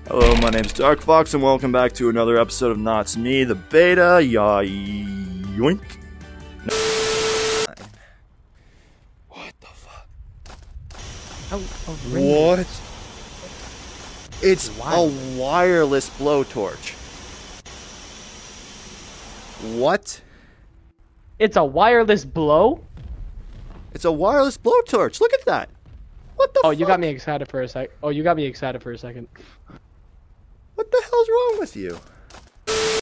Hello, my name's Dark Fox, and welcome back to another episode of Not Me, the beta. Yoink. What the fuck? What? It's a wireless blowtorch. What? It's a wireless blow? It's a wireless blowtorch. Look at that. What the fuck? Oh, you got me excited for a sec. Oh, you got me excited for a second. What the hell's wrong with you?